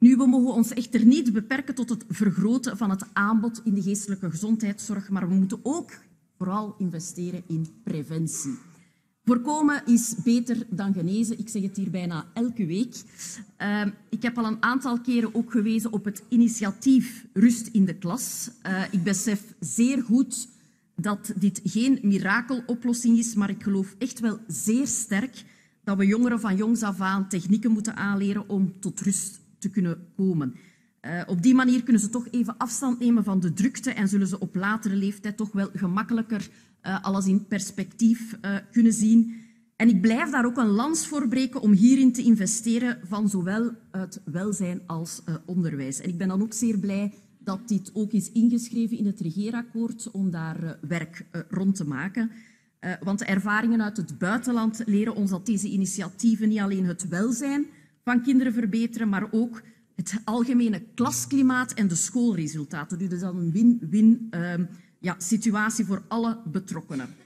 Nu, we mogen ons echter niet beperken tot het vergroten van het aanbod in de geestelijke gezondheidszorg, maar we moeten ook vooral investeren in preventie. Voorkomen is beter dan genezen. Ik zeg het hier bijna elke week. Ik heb al een aantal keren ook gewezen op het initiatief Rust in de Klas. Ik besef zeer goed dat dit geen mirakeloplossing is, maar ik geloof echt wel zeer sterk dat we jongeren van jongs af aan technieken moeten aanleren om tot rust te kunnen komen. Op die manier kunnen ze toch even afstand nemen van de drukte en zullen ze op latere leeftijd toch wel gemakkelijker alles in perspectief kunnen zien. En ik blijf daar ook een lans voor breken om hierin te investeren van zowel het welzijn als onderwijs. En ik ben dan ook zeer blij dat dit ook is ingeschreven in het regeerakkoord om daar werk rond te maken. Want de ervaringen uit het buitenland leren ons dat deze initiatieven niet alleen het welzijn van kinderen verbeteren, maar ook het algemene klasklimaat en de schoolresultaten. Dus dat is dan een win-win situatie voor alle betrokkenen.